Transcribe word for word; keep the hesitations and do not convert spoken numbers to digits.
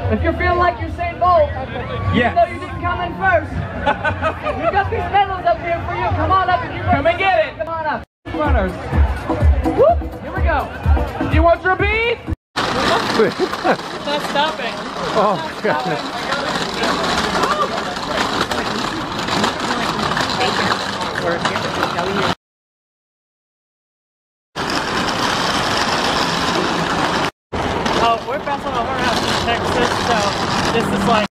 If you're feeling like Usain Bolt, Yes. even though you didn't come in first, we've got these medals up here for you. Come on up if you Come and get it. Come on up. Runners. Whoop, here we go. You want your bead? Not stopping. Oh, goodness. Oh, we're back on our house in Texas, so this is like